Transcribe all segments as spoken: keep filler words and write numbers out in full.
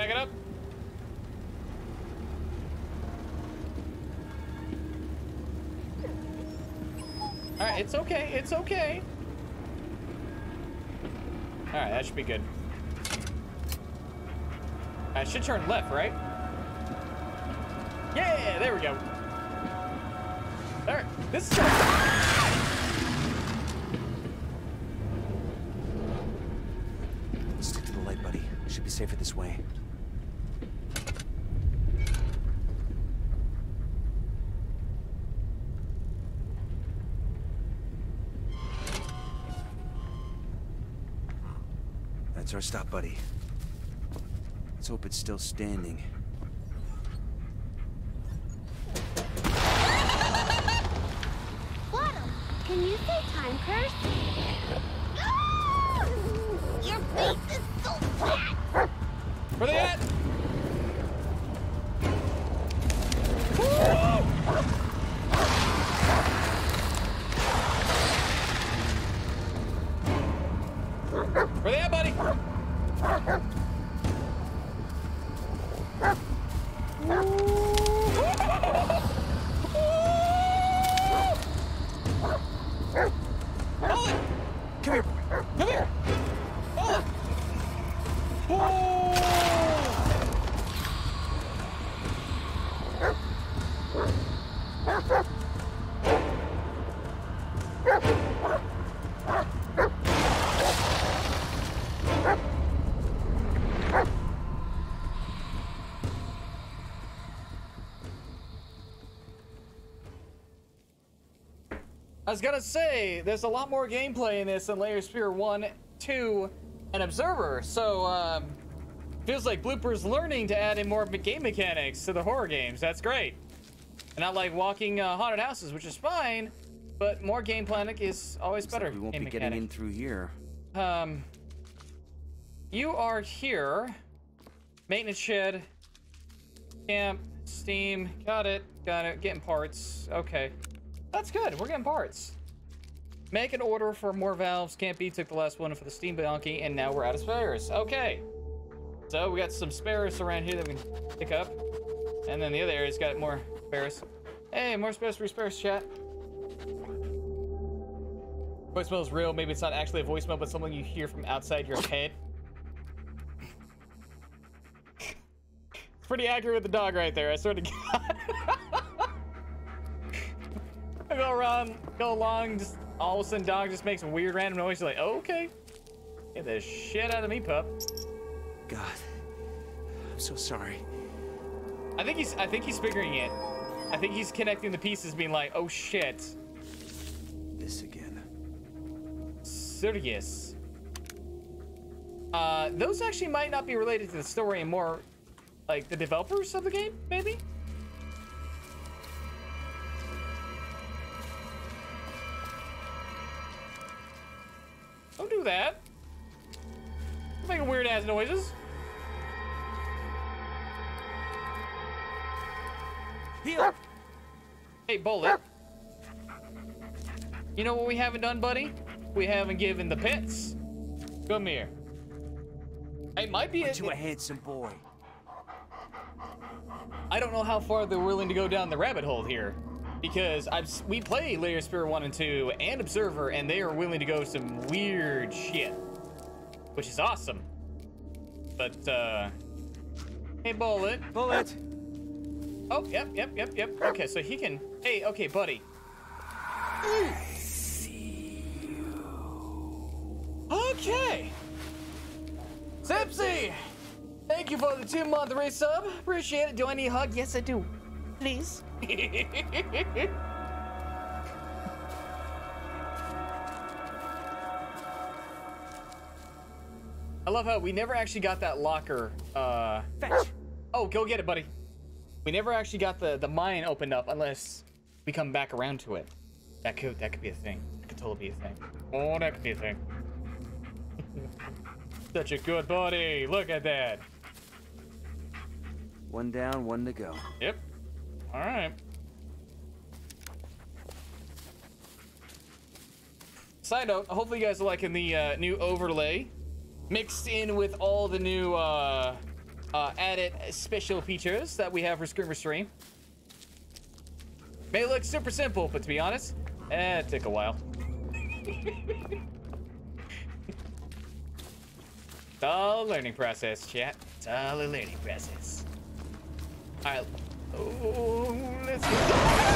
back it up. All right, it's okay. It's okay. All right, that should be good. I should turn left, right? Yeah, there we go. All right, this is. Stick to the light, buddy. Should be safer this way. That's our stop, buddy. Let's hope it's still standing. Bottom, can you say time curse? Your face is so fat! Where they at? Where they at, buddy? Come here. Come here. Oh. I was gonna say, there's a lot more gameplay in this than Layer Spear one, two, and Observer, so um, feels like Blooper's learning to add in more game mechanics to the horror games. That's great. And not like walking uh, haunted houses, which is fine, but more game mechanic is always Looks better. like we won't game be getting mechanic. in through here. Um, you are here. Maintenance shed. Camp. Steam. Got it. Got it. Getting parts. Okay. That's good. We're getting parts. Make an order for more valves. Camp B took the last one for the steam donkey, and now we're out of spares. Okay. So we got some spares around here that we can pick up. And then the other area's got more spares. Hey, more spares for spares, chat. Voicemail is real. Maybe it's not actually a voicemail, but something you hear from outside your head. It's pretty accurate with the dog right there, I swear to God. I go around, go along, just all of a sudden dog just makes a weird random noise. You're like, oh, okay. Get the shit out of me, pup. God, I'm so sorry. I think he's I think he's figuring it. I think he's connecting the pieces, being like, oh shit. This again. Serious. Uh, those actually might not be related to the story and more like the developers of the game, maybe? Don't do that. You're making weird ass noises. Heal. Hey, Bullet. You know what we haven't done, buddy? We haven't given the pets. Come here. It might be Aren't a, you a handsome boy? I don't know how far they're willing to go down the rabbit hole here, because I've we play Layer Spear one and two and Observer, and they are willing to go some weird shit, which is awesome. But uh, hey, Bullet. Bullet. Oh, yep, yep, yep, yep. Okay, so he can. Hey, okay, buddy. See you. Okay. Zipsy, thank you for the two month resub. Appreciate it. Do I need a hug? Yes, I do. Please. I love how we never actually got that locker. Uh, Fetch. oh, go get it, buddy. We never actually got the the mine opened up unless we come back around to it. That could that could be a thing. That could totally be a thing. Oh, that could be a thing. Such a good buddy. Look at that. One down, one to go. Yep. All right. Side note, hopefully you guys are liking the uh, new overlay mixed in with all the new uh, uh, added special features that we have for Screamer Stream. May look super simple, but to be honest, eh, it took a while. It's all a learning process, chat. It's all a learning process. All right. Oh, let's go.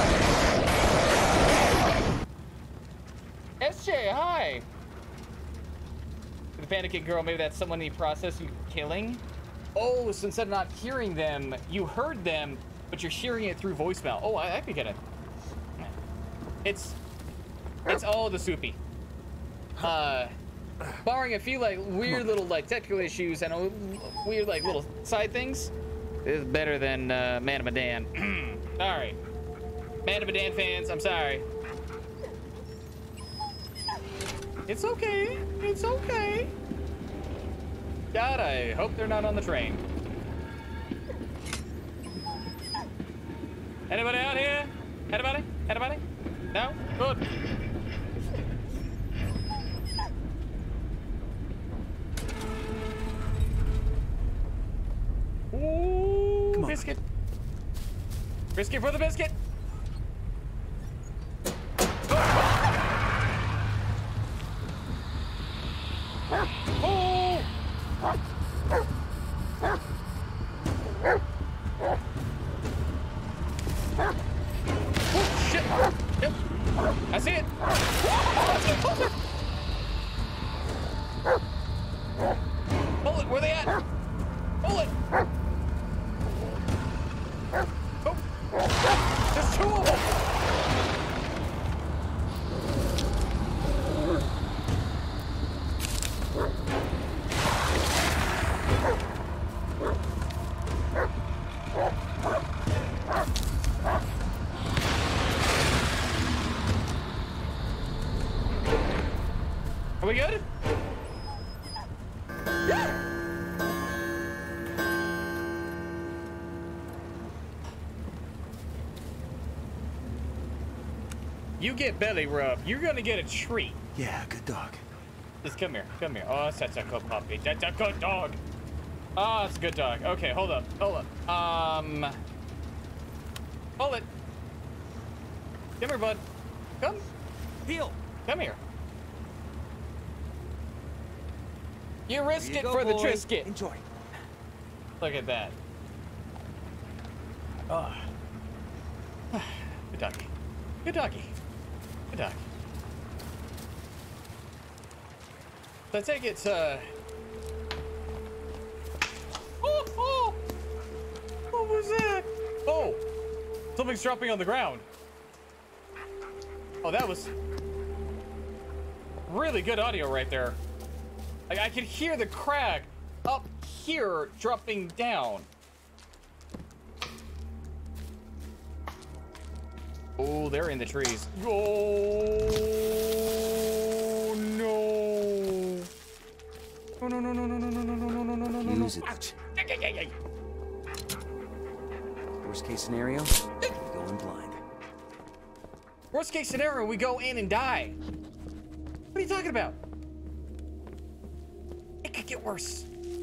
S J, hi. The panicking girl, maybe that's someone in the process you killing. Oh, so instead of not hearing them, you heard them, but you're hearing it through voicemail. Oh, I, I could get it. It's, it's all the soupy. Uh, barring a few like weird little like technical issues and a weird like little side things, this is better than uh, Man of Medan. All right, Man of Medan fans, I'm sorry. It's okay. It's okay. God, I hope they're not on the train. Anybody out here? Anybody? Anybody? No? Good. Ooh, Come on. biscuit. Biscuit for the biscuit. Oh! Oh, shit. Yep. I see it. Pull it. Where they at? Pull it. Oh. There's two of them. Are we good? You get belly rub. You're gonna get a treat. Yeah, good dog. Just come here. Come here. Oh, that's a good puppy. That's a good dog. Oh, it's a good dog. Okay, hold up. Hold up. Um. Hold it. Come here, bud. Come. Heel. Come here. You risk Here it you for go, the boy. Trisket. Enjoy. Look at that. Oh. Good doggy. Good doggy. Good dog. So I take it, uh... Oh, oh! What was that? Oh! Something's dropping on the ground. Oh, that was really good audio right there. Like, I could hear the crag up here dropping down. Oh, they're in the trees. Oh, no. Oh, no, no, no, no, no, no, no, no, no, no, no, no, no. Use it. Ouch. Ay, ay, ay, ay. Worst case scenario, we go in blind. Worst case scenario, we go in and die. What are you talking about? It could get worse.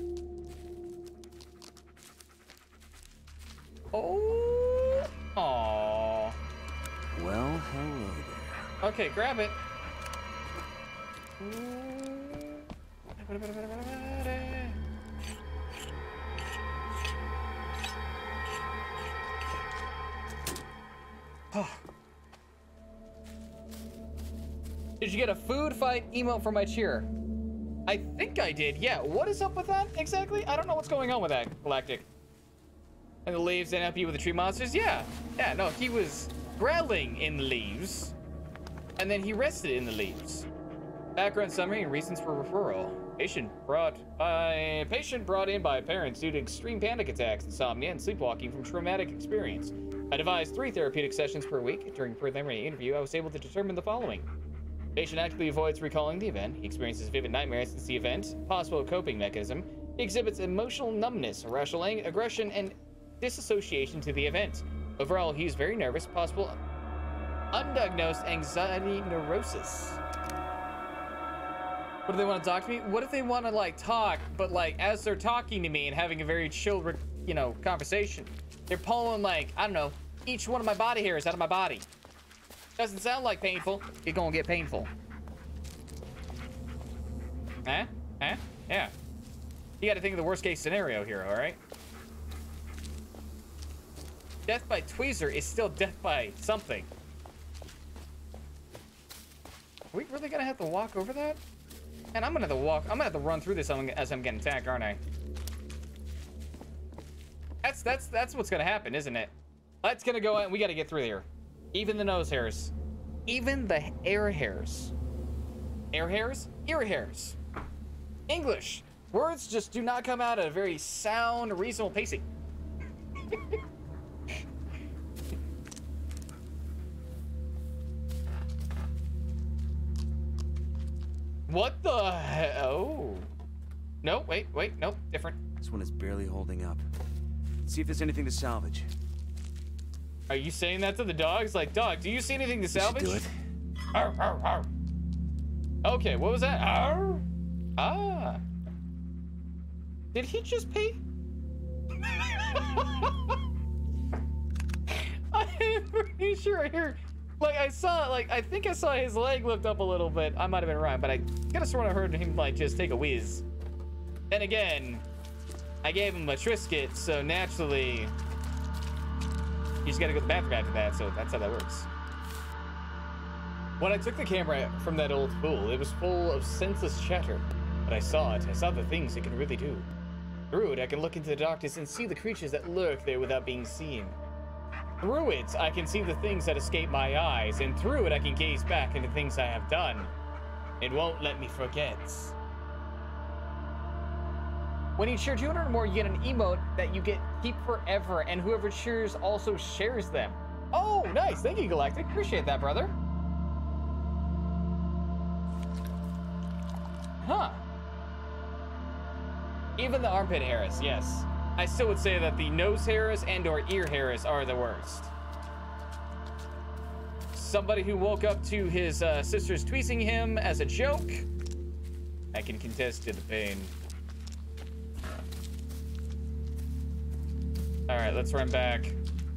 Oh. Aww. Well, hello there. Okay, grab it. Oh. Did you get a food fight emote for my cheer? I think I did, yeah. What is up with that exactly? I don't know what's going on with that, Galactic. And the leaves didn't help you with the tree monsters? Yeah. Yeah, no, he was growling in the leaves. And then he rested in the leaves. Background summary and reasons for referral. Patient brought by patient brought in by parents due to extreme panic attacks, insomnia, and sleepwalking from traumatic experience. I devised three therapeutic sessions per week. During preliminary interview, I was able to determine the following. Patient actively avoids recalling the event. He experiences vivid nightmares since the event. Possible coping mechanism. He exhibits emotional numbness, irrational aggression, and disassociation to the event. Overall, he is very nervous. Possible undiagnosed anxiety neurosis. What do they want to talk to me? What if they want to like talk, but like as they're talking to me and having a very chill, you know, conversation, they're pulling like, I don't know, each one of my body hairs out of my body. Doesn't sound like painful. It's gonna get painful. Huh? Huh? Yeah. You gotta think of the worst case scenario here, all right? Death by tweezer is still death by something. Are we really gonna have to walk over that? And I'm gonna have to walk, I'm gonna have to run through this as I'm getting attacked, aren't I? That's, that's, that's what's gonna happen, isn't it? That's gonna go out and we gotta get through here. Even the nose hairs. Even the air hairs. Air hairs? Ear hairs. English. Words just do not come out at a very sound, reasonable pacing. What the hell? Oh. No, wait, wait, nope, different. This one is barely holding up. Let's see if there's anything to salvage. Are you saying that to the dogs? Like, dog, do you see anything to salvage? Do it. Arr, arr, arr. Okay, what was that? Arr. Ah. Did he just pee? I'm pretty sure I heard, like I saw, like I think I saw his leg lift up a little bit. I might have been wrong, but I could have sworn I heard him like just take a whiz. Then again, I gave him a Triscuit, so naturally, you just gotta go to the bathroom after that. So that's how that works. When I took the camera from that old pool, it was full of senseless chatter. But I saw it. I saw the things it can really do. Through it, I can look into the darkness and see the creatures that lurk there without being seen. Through it, I can see the things that escape my eyes, and through it, I can gaze back into things I have done. It won't let me forget. When you cheer two hundred or more, you get an emote that you get keep forever, and whoever cheers also shares them. Oh, nice. Thank you, Galactic. Appreciate that, brother. Huh. Even the armpit hairs, yes. I still would say that the nose hairs and or ear hairs are the worst. Somebody who woke up to his uh, sisters tweezing him as a joke, I can contest to the pain. All right, let's run back.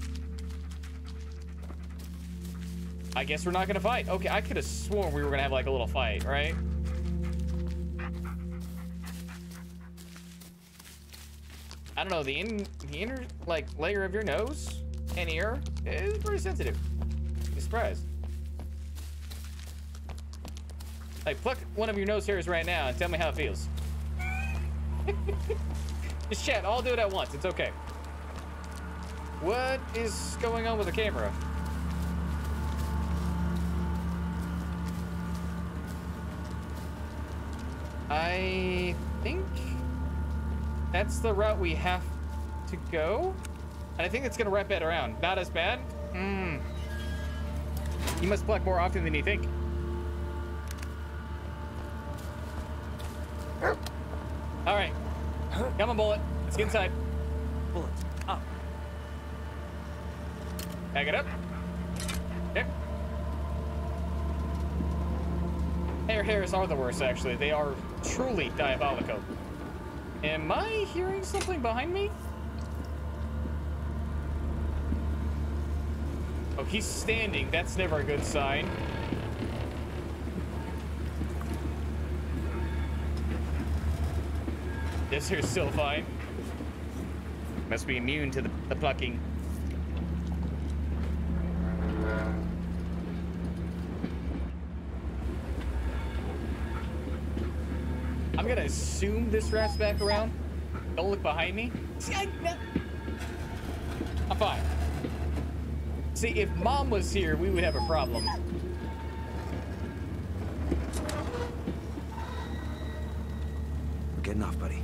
I guess we're not gonna fight. Okay, I could have sworn we were gonna have like a little fight, right? I don't know, the in the inner like layer of your nose and ear is pretty sensitive. Be surprised. Like, pluck one of your nose hairs right now and tell me how it feels. Just chat, I'll do it at once, it's okay. What is going on with the camera? I think that's the route we have to go. And I think it's gonna wrap that around. Not as bad. Hmm. You must pluck more often than you think. All right. Come on, Bullet. Let's get inside. Bullet, up. Back it up. Okay. Air hairs are the worst, actually. They are truly diabolical. Am I hearing something behind me? Oh, he's standing. That's never a good sign. This here's still fine. Must be immune to the, the plucking. I'm gonna assume this wraps back around. Don't look behind me. See, I, no. I'm fine. See, if Mom was here, we would have a problem. We're getting off, buddy.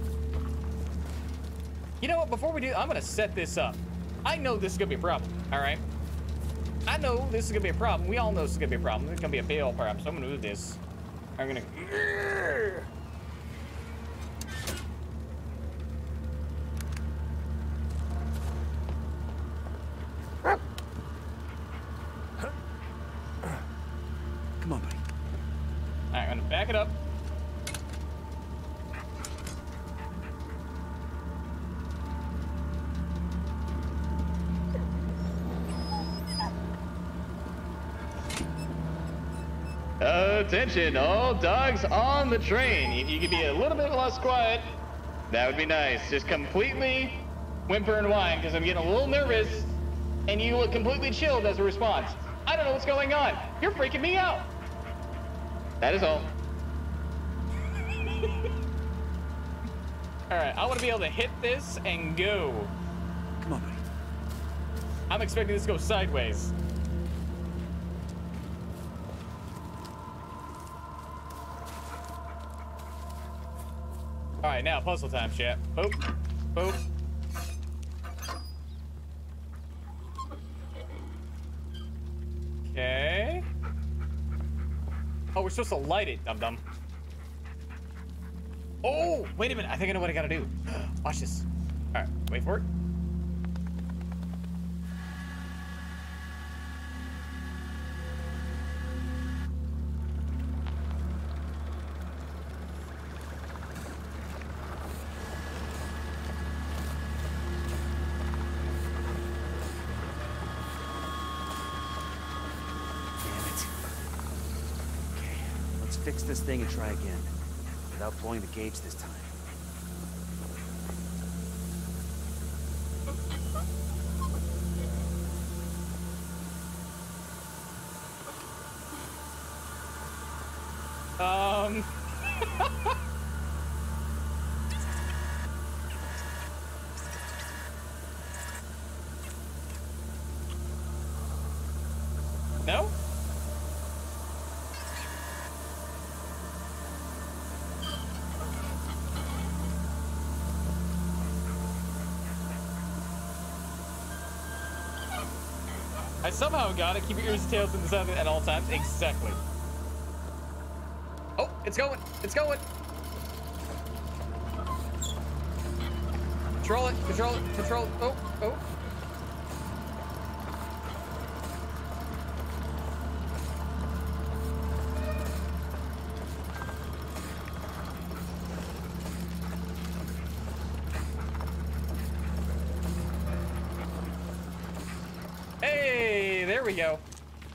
You know what? Before we do, I'm gonna set this up. I know this is gonna be a problem. All right. I know this is gonna be a problem. We all know this is gonna be a problem. It's gonna be a big old problem. So I'm gonna do this. I'm gonna. Come on, buddy. All right, I'm gonna back it up. attention, all dogs on the train. If you could be a little bit less quiet, that would be nice. Just completely whimper and whine because I'm getting a little nervous and you look completely chilled as a response. I don't know what's going on. You're freaking me out. That is all. All right, I want to be able to hit this and go. Come on, buddy. I'm expecting this to go sideways. All right, now puzzle time, chat. Boop, boop. Okay. Oh, we're supposed to light it, dum-dum. Oh, wait a minute. I think I know what I gotta do. Watch this. All right, wait for it. Fix this thing and try again, without blowing the gauge this time. Um. No? I somehow got it. Keep your ears and tails to the side at all times. Exactly. Oh, it's going. It's going. Control it. Control it. Control it. Oh, oh. Hey, there we go.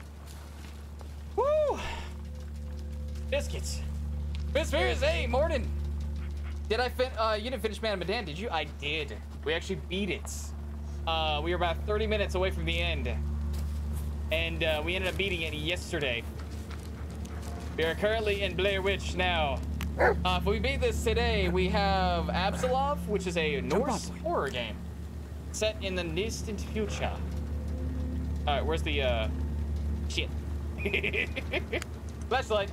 Woo! Biscuits. Miss Spears, hey, morning. Did I fin- uh, you didn't finish Man of Medan, did you? I did. We actually beat it. Uh, we were about thirty minutes away from the end. And uh, we ended up beating it yesterday. We are currently in Blair Witch now. Uh, if we beat this today, we have Absolov, which is a Norse horror game set in the distant future. All right, where's the, uh, shit. Flashlight.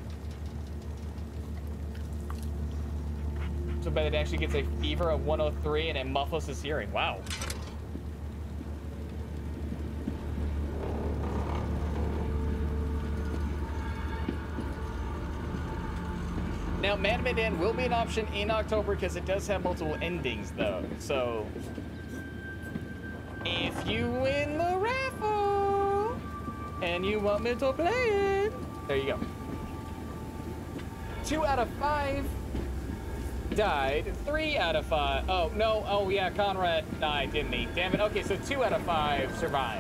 So bad it actually gets a fever of one oh three and it muffles his hearing. Wow. Now, Man of Medan will be an option in October because it does have multiple endings, though. So, if you win the raffle and you want me to play it, there you go. Two out of five died. Three out of five. Oh, no. Oh, yeah. Conrad died, didn't he? Damn it. Okay, so two out of five survived.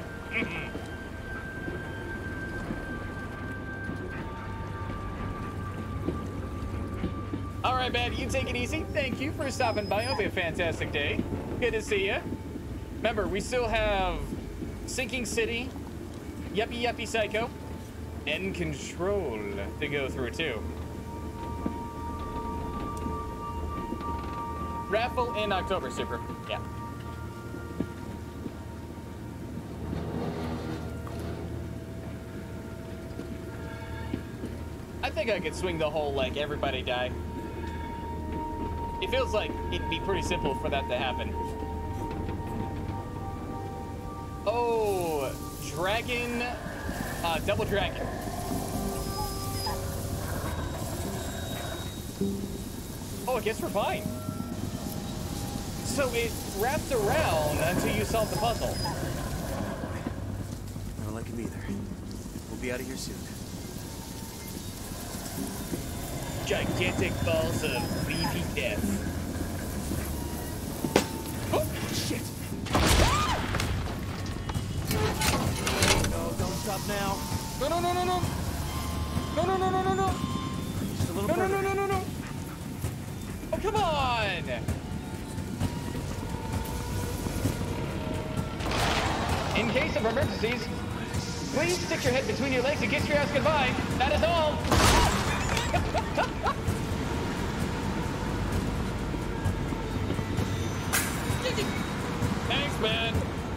All right, man, you take it easy. Thank you for stopping by. It'll be a fantastic day. Good to see you. Remember, we still have Sinking City, Yuppie Yuppie Psycho, and Control to go through, too. Raffle in October, super. Yeah. I think I could swing the whole, like, everybody die. It feels like it'd be pretty simple for that to happen. Oh, dragon, uh, double dragon. Oh, I guess we're fine. So it wrapped around until you solved the puzzle. I don't like him either. We'll be out of here soon. Gigantic balls of leafy death. Oh, shit. No, don't stop now. No, no, no, no, no. No, no, no, no, no, no. case of emergencies, please stick your head between your legs and kiss your ass goodbye. That is all. Thanks, man.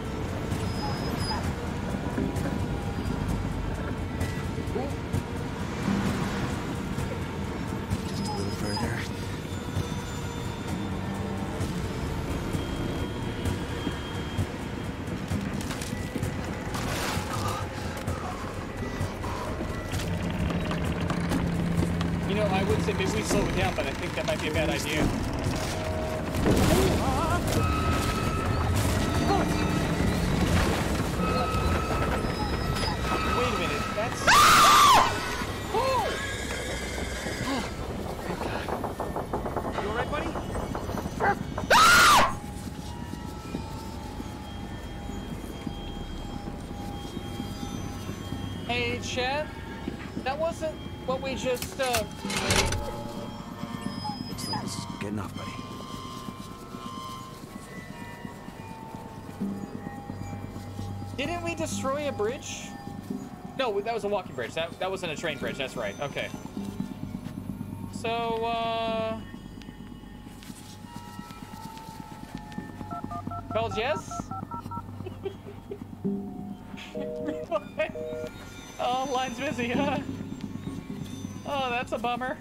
Just a little further. You know, I would say maybe we slow it down, but I think that might be a bad idea. Wait a minute, that's... Oh! You alright, buddy? Hey, Chad, that wasn't what we just, uh... Looks like this is getting off, buddy. Didn't we destroy a bridge? No, that was a walking bridge. That, that wasn't a train bridge, that's right. Okay. So, uh... Called yes? Oh, line's busy, huh? Oh, that's a bummer.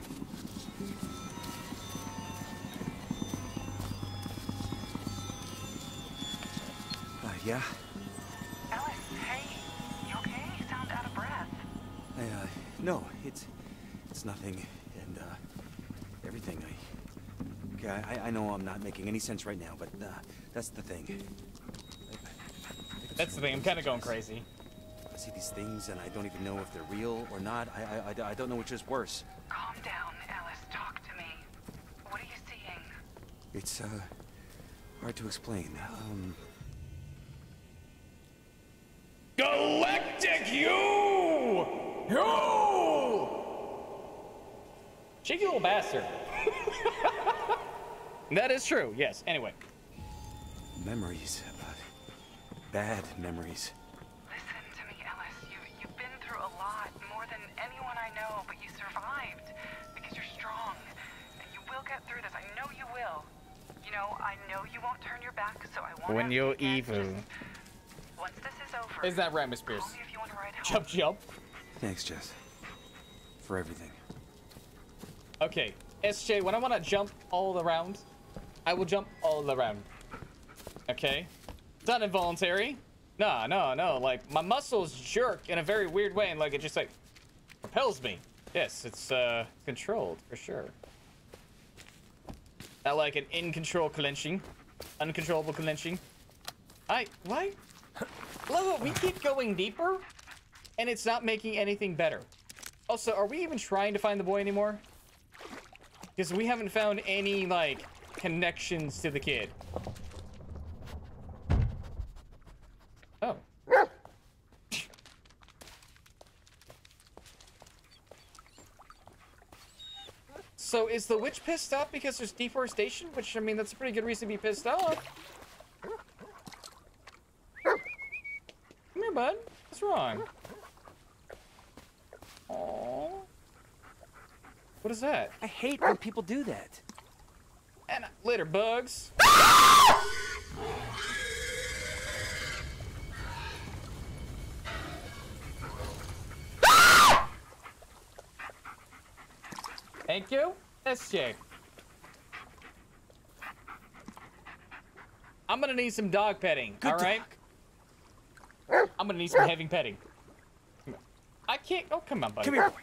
Uh, yeah? Ellis, hey, you okay? You sound out of breath. I, uh, no, it's, it's nothing, and, uh, everything, I, okay, I, I know I'm not making any sense right now, but, uh, that's the thing. I, I That's the thing, I'm kind of going crazy. I see these things, and I don't even know if they're real or not. I, I, I, I don't know which is worse. Calm down, Ellis. Talk to me. What are you seeing? It's, uh, hard to explain. Um... Galactic you! You! Cheeky little bastard. That is true, yes. Anyway. Memories. Uh, bad memories. Listen to me, Ellis. You, you've been through a lot, more than anyone I know, but you survived because you're strong. And you will get through this. I know you will. You know, I know you won't turn your back, so I won't. When ask you're you again. evil. Just, once this is over, Is that right, Miss Pierce? call me if you want to ride home. Jump, jump. Thanks, Jess. For everything. Okay, S J, when I want to jump all around, I will jump all around. Okay? It's not involuntary. No, no, no. Like, my muscles jerk in a very weird way, and, like, it just, like, propels me. Yes, it's, uh, controlled, for sure. Not like an in-control clenching. Uncontrollable clenching. I... Why? Love it, we keep going deeper, and it's not making anything better. Also, are we even trying to find the boy anymore? Because we haven't found any, like, connections to the kid. Oh. So is the witch pissed off because there's deforestation? Which, I mean, that's a pretty good reason to be pissed off. Come here, bud. What's wrong? Aww. What is that? I hate when people do that. And later, bugs. Thank you, S J. I'm gonna need some dog petting, all right? I'm gonna need some heavy petting. I can't. Oh, come on, buddy. Come here.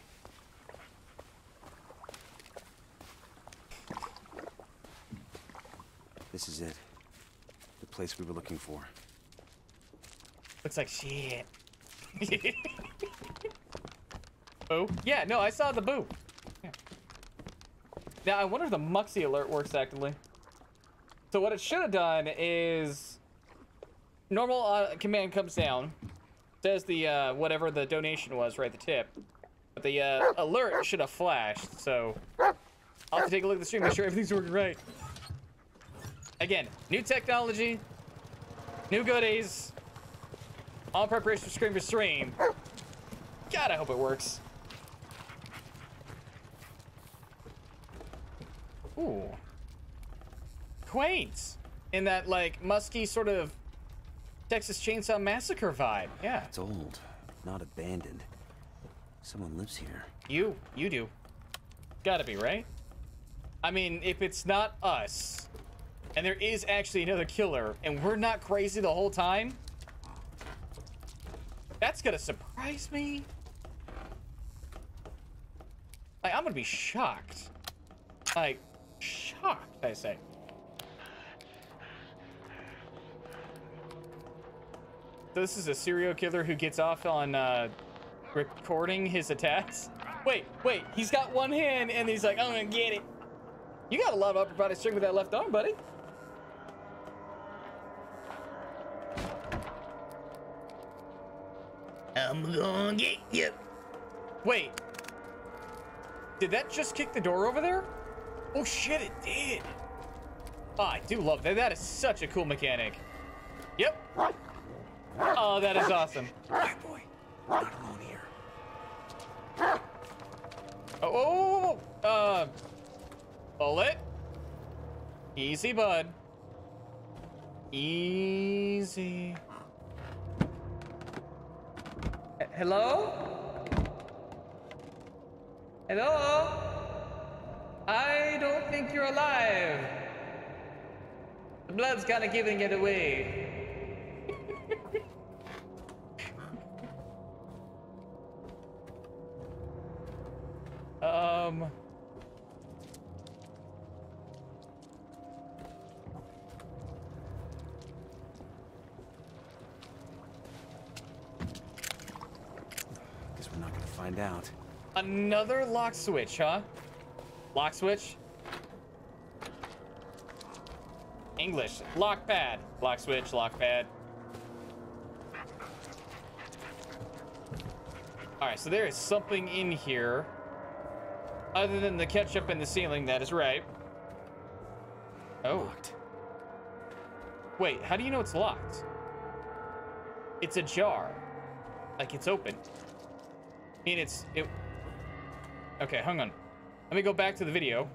This is it. The place we were looking for. Looks like shit. Boo? Yeah, no, I saw the boo. Yeah. Now, I wonder if the Muxie alert works actively. So what it should have done is... Normal uh, command comes down. Says the, uh, whatever the donation was, right, the tip. But the uh, alert should have flashed, so... I'll have to take a look at the stream, make sure everything's working right. Again, new technology, new goodies, All preparation for Scream for Stream. God, I hope it works. Ooh. Quaint. In that, like, musky sort of Texas Chainsaw Massacre vibe. Yeah. It's old, not abandoned. Someone lives here. You. You do. Gotta be, right? I mean, if it's not us, and there is actually another killer, and we're not crazy the whole time, that's gonna surprise me. Like, I'm gonna be shocked. Like, shocked, I say. So this is a serial killer who gets off on uh, recording his attacks. Wait, wait, he's got one hand and he's like, I'm gonna get it. You got a lot of upper body strength with that left arm, buddy. I'm gonna get you. Wait, did that just kick the door over there? Oh shit, it did. Oh, I do love that. That is such a cool mechanic. Yep. Oh, that is awesome. Hey, boy. We're not alone here. Oh, oh, oh, uh, bullet. Easy, bud. Easy. H- Hello? Hello? I don't think you're alive. The blood's kind of giving it away. um... Guess we're not gonna find out. Another lock switch, huh? Lock switch? English. Lock pad. Lock switch, lock pad. Alright, so there is something in here. Other than the ketchup in the ceiling, that is right. Oh. Locked. Wait, how do you know it's locked? It's a jar. Like it's open. I mean, it's... It... Okay, hang on. Let me go back to the video.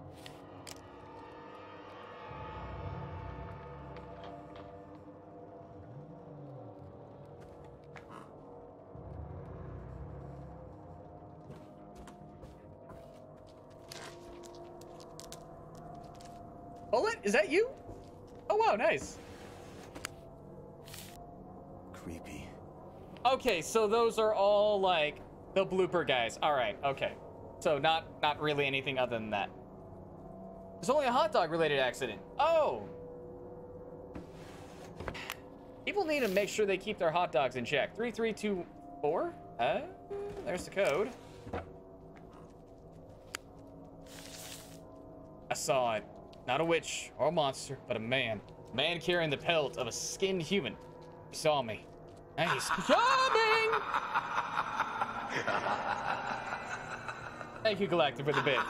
Bullet, is that you? Oh, wow, nice. Creepy. Okay, so those are all like the blooper guys. All right, okay. So not not really anything other than that. There's only a hot dog related accident. Oh. People need to make sure they keep their hot dogs in check. Three, three, two, four. Uh, there's the code. I saw it. Not a witch or a monster, but a man. A man carrying the pelt of a skinned human. He saw me. And he's coming! Thank you, Galactic, for the bit.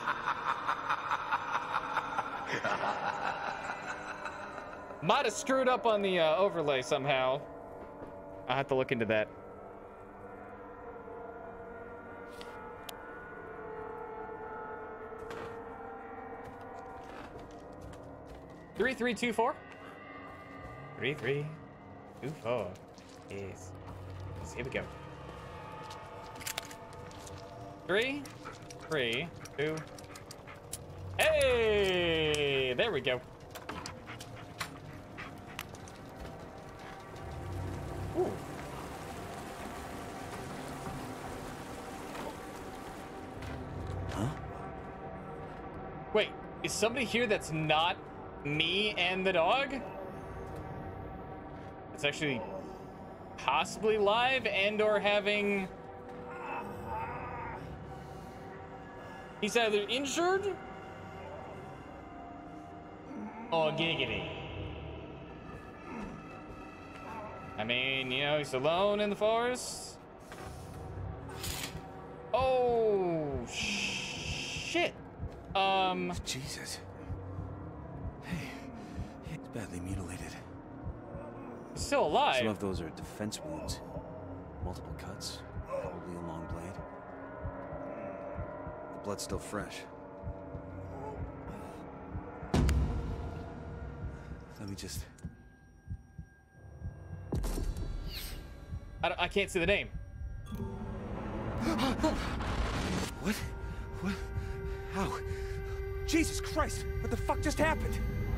Might have screwed up on the uh, overlay somehow. I'll have to look into that. Three, three, two, four. Three, three, two, four. Yes. Yes, here we go. Three, three, two. Hey! There we go. Ooh. Huh? Wait, is somebody here that's not me and the dog? It's actually possibly live and or having... He's either injured or giggity. I mean, you know, he's alone in the forest. Oh, shit. Um... Jesus. Hey, he's badly mutilated. Still alive. Some of those are defense wounds. Multiple cuts, probably a long blade. The blood's still fresh. Let me just... I, don't, I can't see the name. What? What? How? Jesus Christ! What the fuck just happened?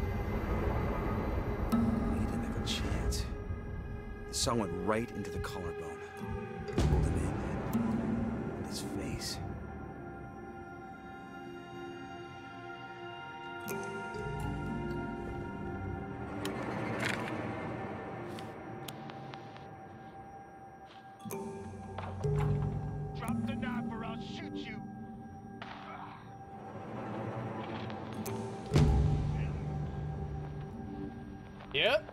He didn't have a chance. The saw went right into the collarbone. Pulled him in. And his face. Drop the knife or I'll shoot you. Yep.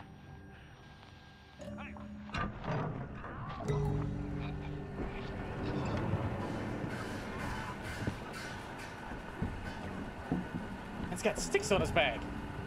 It's got sticks on his bag.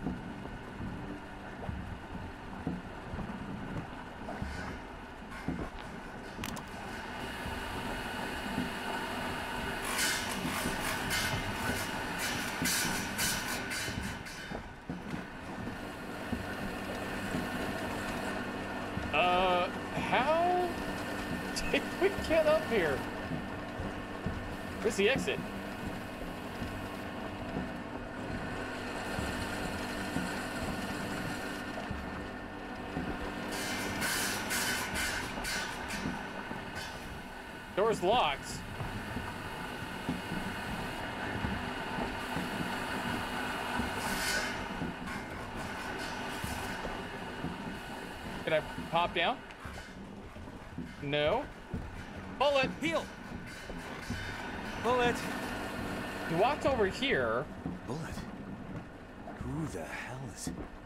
Uh, how did we get up here? Where's the exit? Door's locked. Can I pop down? No. Bullet! Heal! Bullet! He walked over here. Bullet? Who the hell is...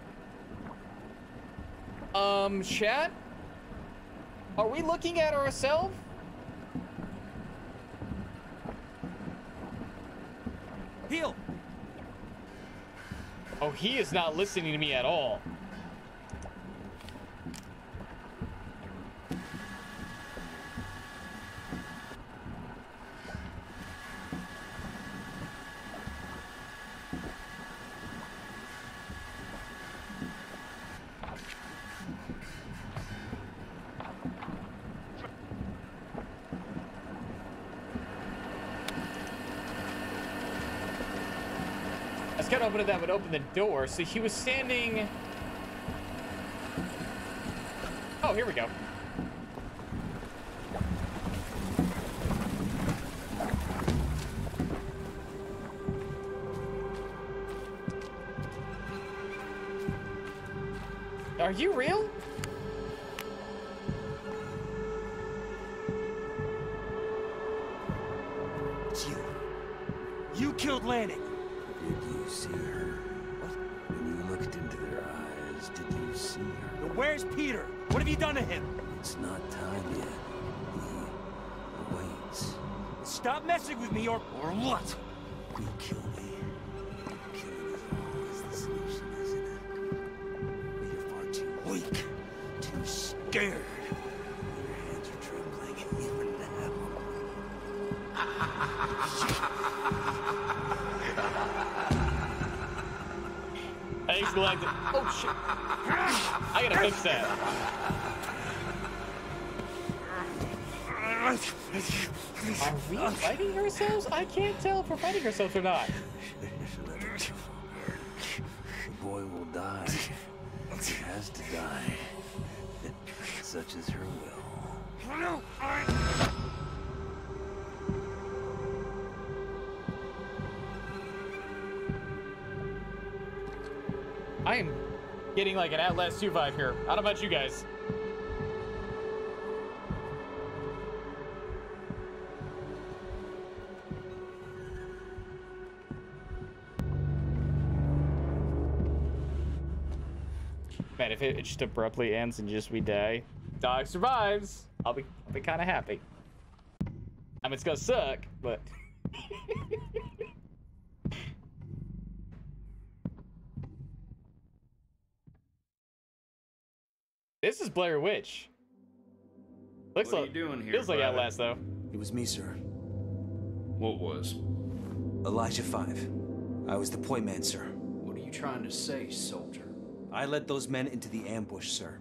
Um, chat? Are we looking at ourselves? Heal! Oh, he is not listening to me at all. I was gonna open it that would open the door, so he was standing. Oh, here we go. Are you real? It's you. You killed Lanning. Did you see her? What? When you looked into their eyes, did you see her? But where's Peter? What have you done to him? It's not time yet. He waits. Stop messing with me or... Or what? You kill me. Killing is always the solution, isn't it? But you're far too weak. Too scared. Your hands are trembling even now. Thanks, Galactic. Oh, shit. I gotta fix that. Are we fighting ourselves? I can't tell if we're fighting ourselves or not. The boy will die. He has to die. Such is her will. I am getting like an Outlast two vibe here. I don't know about you guys. Man, if it just abruptly ends and just we die, dog survives, I'll be, I'll be kind of happy. I mean, it's gonna suck, but. this is Blair Witch. Looks What are like you doing here, feels like Private? Outlast though. It was me, sir. What was? Elijah Five. I was the point man, sir. What are you trying to say, soldier? I led those men into the ambush, sir.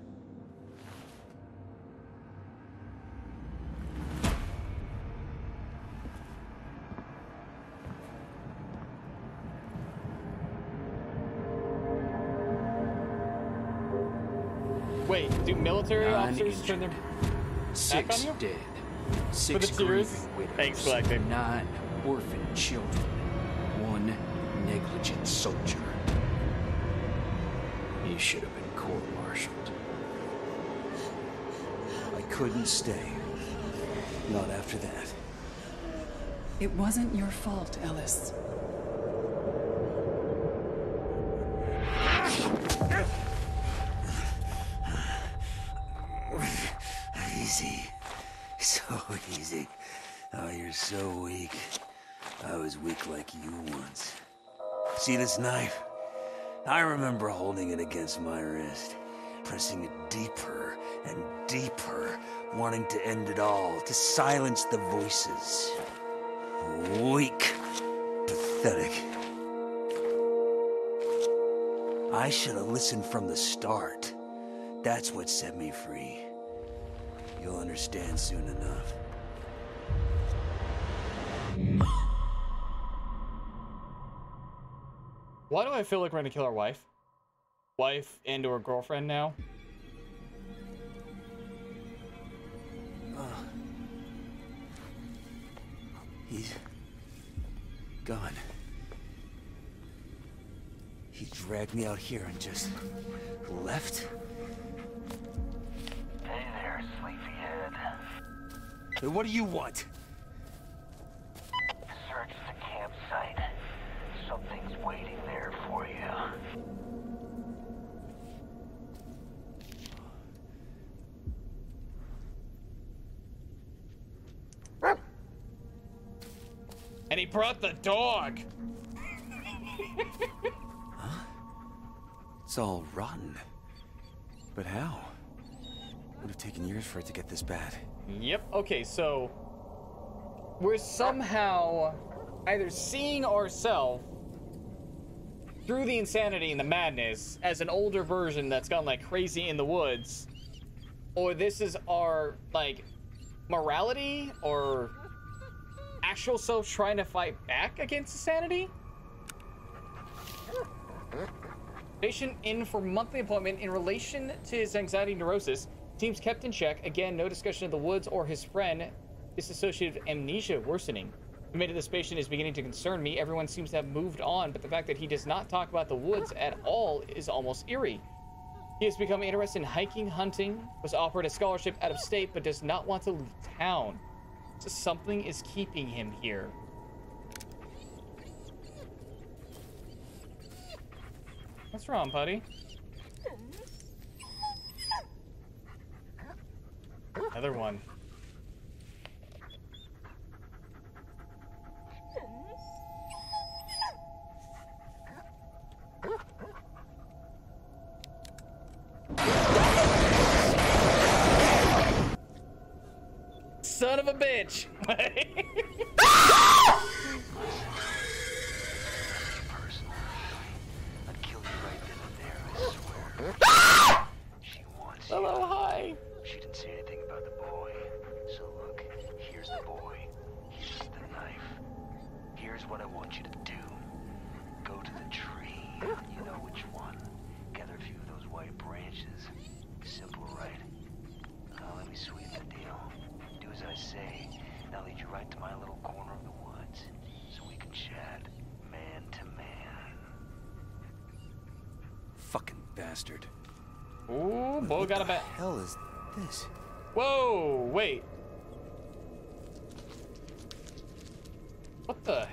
Wait, do military Nine officers turn their Six back on you? dead. Six the grieving tears? widows. Thanks, Galactic. Nine orphan children. One negligent soldier. You should have been court-martialed. I couldn't stay. Not after that. It wasn't your fault, Ellis. Easy. So easy. Oh, you're so weak. I was weak like you once. See this knife? I remember holding it against my wrist, pressing it deeper and deeper, wanting to end it all, to silence the voices. Weak. Pathetic. I should have listened from the start. That's what set me free. You'll understand soon enough. Why do I feel like we're gonna kill our wife? Wife and or girlfriend now? He's gone. He dragged me out here and just left? Hey there, sleepyhead. Then what do you want? Search the campsite. Something's waiting there for you. And he brought the dog. It's all rotten. But how? Would have taken years for it to get this bad. Yep. Okay, so we're somehow either seeing ourselves through the insanity and the madness as an older version that's gone like crazy in the woods, or this is our like morality or actual self trying to fight back against insanity. Patient in for monthly appointment in relation to his anxiety neurosis. Teams kept in check. Again, no discussion of the woods or his friend. Disassociative amnesia worsening. The fate of this patient is beginning to concern me. Everyone seems to have moved on, but the fact that he does not talk about the woods at all is almost eerie. He has become interested in hiking, hunting, was offered a scholarship out of state, but does not want to leave town. So something is keeping him here. What's wrong, buddy? Another one. Son of a bitch! I'd kill you right then and there, I swear. She wants you. Hello, hi. She didn't say anything about the boy. So look, here's the boy. Here's the knife. Here's what I want you to do. Go to the tree. You know which one. Gather a few of those white branches. Simple, right? Now let me sweeten the deal. Do as I say. And I'll lead you right to my little corner of the woods. So we can chat man to man. Fucking bastard. Ooh, boy, got a bat. What the hell is this? Whoa, wait. What the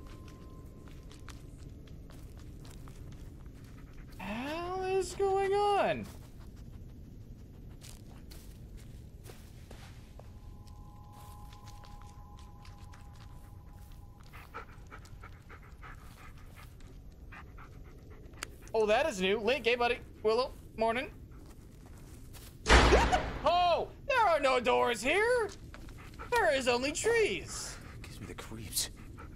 hell is going on? Oh, that is new. Link, hey, buddy. Willow, morning. are no doors here. There is only trees. Gives me the creeps.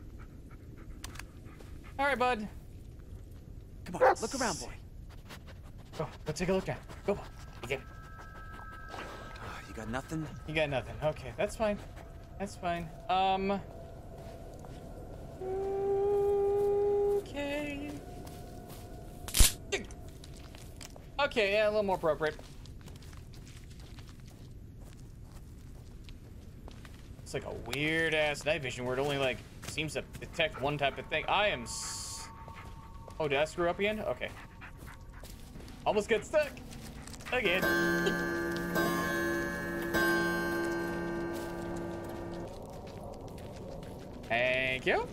All right, bud. Come on, look around, boy. Go, go take a look now. Go, you get it. Uh, you got nothing? You got nothing. Okay, that's fine. That's fine. Um. Okay. Okay, yeah, a little more appropriate. It's like a weird ass night vision where it only like seems to detect one type of thing. I am. S oh, did I screw up again? Okay. Almost got stuck again. Thank you.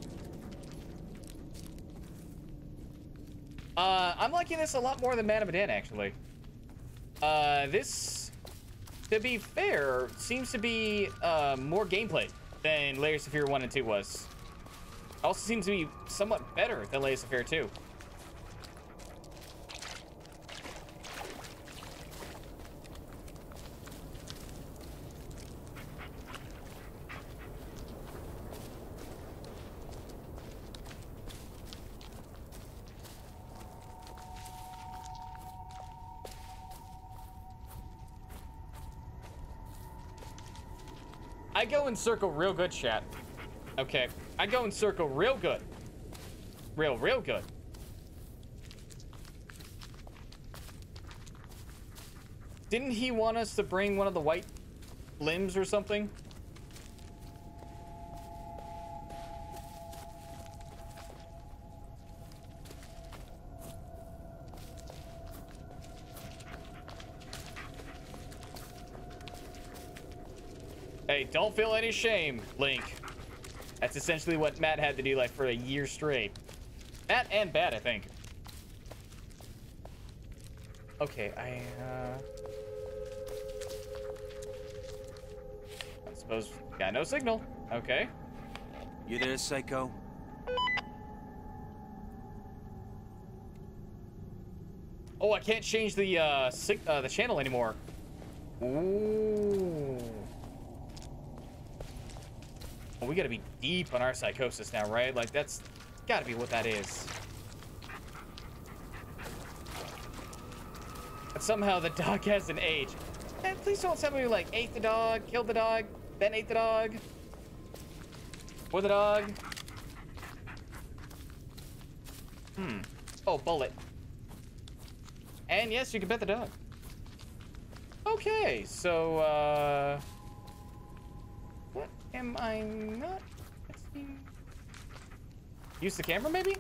Uh, I'm liking this a lot more than Man of Medan, actually. Uh, this, to be fair, seems to be uh, more gameplay than Layers of Fear one and two was. Also seems to be somewhat better than Layers of Fear two. I go in circle real good, chat. Okay, I go in circle real good. Real, real good. Didn't he want us to bring one of the white limbs or something? Hey, don't feel any shame, Link. That's essentially what Matt had to do like for a year straight. Matt and Bat, I think. Okay, I, uh... I suppose got no signal. Okay. You there, Psycho? Oh, I can't change the, uh, sig uh, the channel anymore. Ooh. Well, we gotta be deep on our psychosis now, right? Like, that's gotta be what that is. But somehow the dog has an age. And please don't tell me you, like, ate the dog, killed the dog, then ate the dog. Or the dog. Hmm. Oh, bullet. And yes, you can pet the dog. Okay, so, uh... what am I not? Let's see. Use the camera, maybe?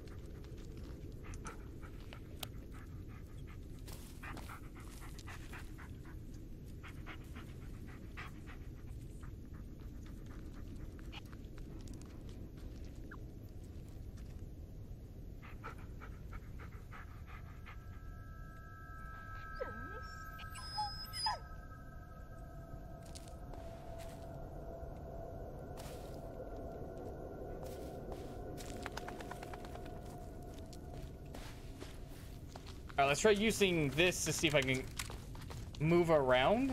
All right, let's try using this to see if I can move around.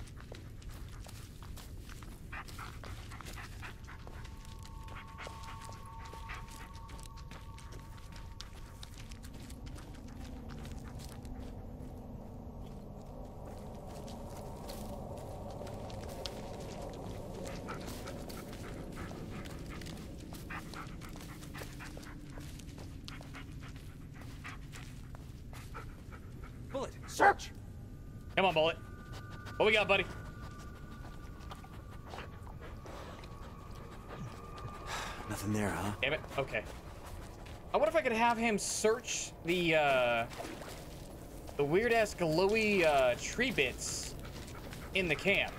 Bullet, search! Come on, Bullet. What we got, buddy? Nothing there, huh? Damn it. Okay. I wonder if I could have him search the, uh... the weird-ass glowy, uh, tree bits in the camp.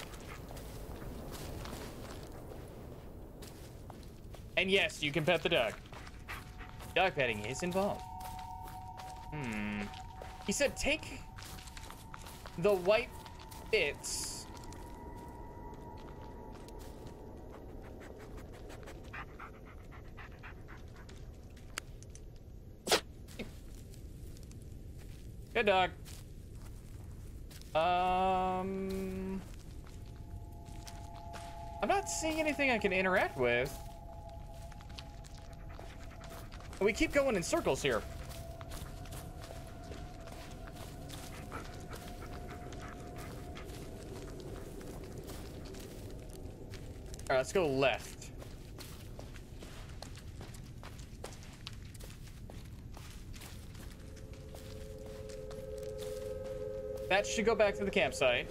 And yes, you can pet the dog. Dog petting is involved. Hmm. He said take the white bits. Good dog. Um, I'm not seeing anything I can interact with. We keep going in circles here. All right, let's go left. That should go back to the campsite.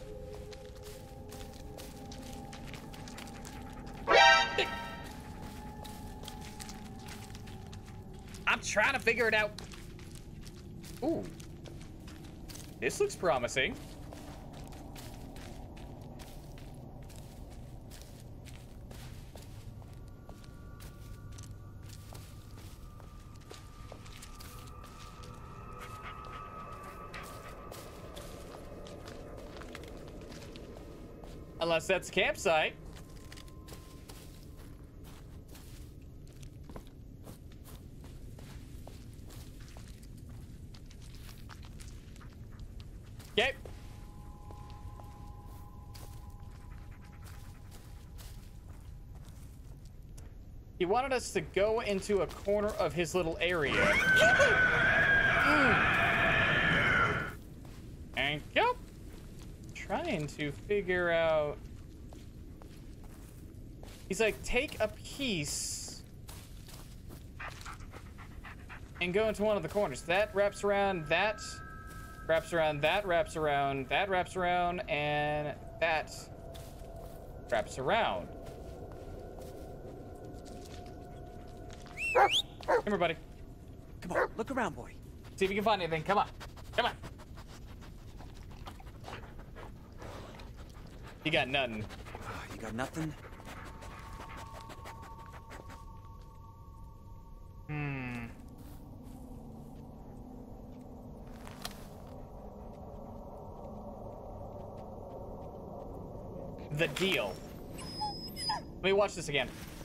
I'm trying to figure it out. Ooh. This looks promising. Unless that's a campsite. Okay. He wanted us to go into a corner of his little area. mm. And go. Trying to figure out. He's like, take a piece and go into one of the corners. That wraps around, that wraps around, that wraps around, that wraps around, and that wraps around. Come here, buddy. Come on, look around, boy. See if you can find anything. Come on. Come on. You got nothing. You got nothing? Hmm. The deal. Let me watch this again.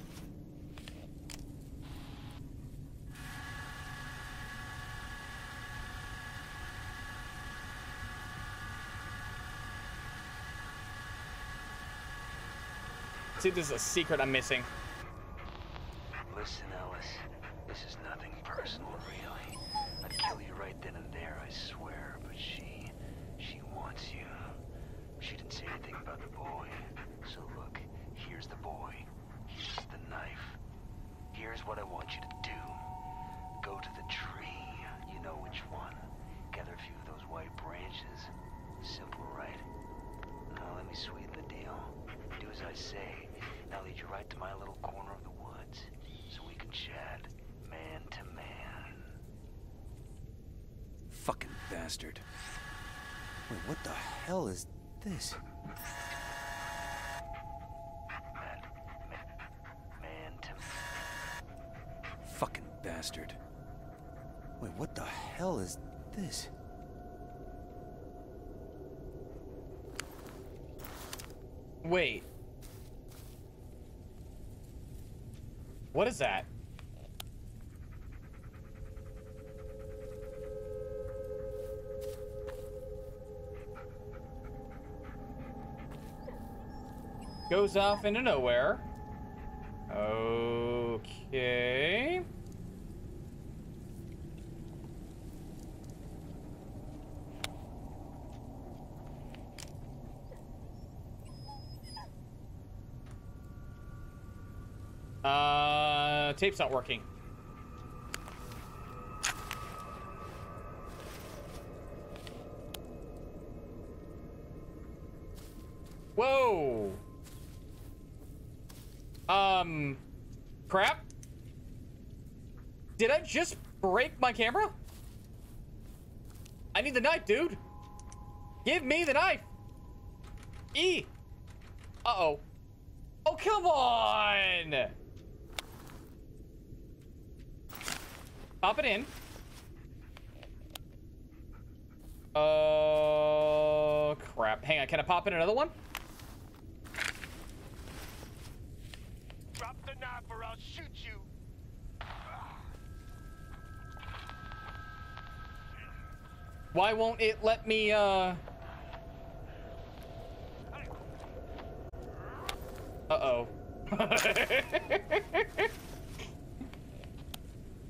See if there's a secret I'm missing. Listen, Ellis, this is nothing personal, really. I'd kill you right then and there, I swear, but she... she wants you. She didn't say anything about the boy. So look, here's the boy. Here's the knife. Here's what I want you to do. Go to the tree. You know which one. Gather a few of those white branches. Simple, right? Now let me sweeten the deal. Do as I say. Now lead you right to my little corner of the woods, so we can chat, man to man. Fucking bastard. Wait, what the hell is this? Man, man, man to man. Fucking bastard. Wait, what the hell is this? Wait. What is that? Goes off into nowhere. Okay. Uh, tape's not working. Whoa. Um, crap. Did I just break my camera? I need the knife, dude. Give me the knife. E. Uh-oh. Oh, come on. Pop it in. Oh, uh, crap. Hang on. Can I pop in another one? Drop the knife or I'll shoot you. Why won't it let me, uh... Uh-oh.